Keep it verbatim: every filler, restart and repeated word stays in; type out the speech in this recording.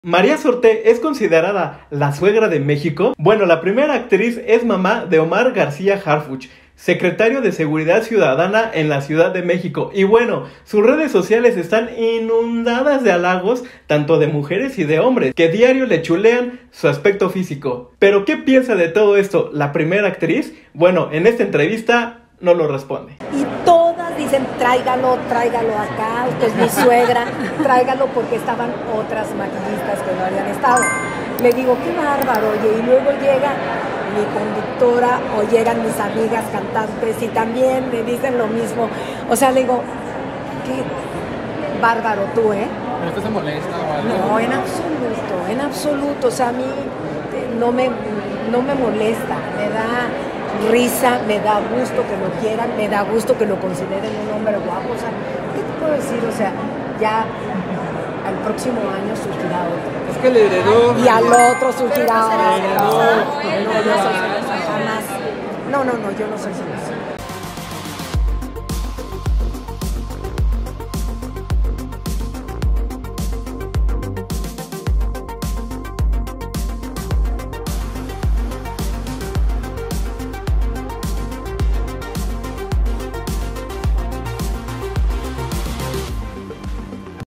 María Sorté es considerada la suegra de México. Bueno, la primera actriz es mamá de Omar García Harfuch, secretario de Seguridad Ciudadana en la Ciudad de México. Y bueno, sus redes sociales están inundadas de halagos, tanto de mujeres y de hombres, que diario le chulean su aspecto físico. Pero ¿qué piensa de todo esto la primera actriz? Bueno, en esta entrevista no lo responde. Y todas dicen, tráigalo, tráigalo acá, usted es mi suegra, tráigalo, porque estaban otras maquillistas que no habían estado. Le digo, qué bárbaro, oye, y luego llega mi conductora o llegan mis amigas cantantes y también me dicen lo mismo. O sea, le digo, qué bárbaro tú, ¿eh? ¿No usted se molesta o algo? No, en absoluto, en absoluto. O sea, a mí no me, no me molesta, me da risa, me da gusto que lo quieran, me da gusto que lo consideren un hombre guapo. O sea, ¿qué te puedo decir? O sea, ya al próximo año surgirá otro. Es que le heredó. Y al otro surgirá otro. No, No, yo soy celosa, jamás. No, no, no, yo no soy celosa.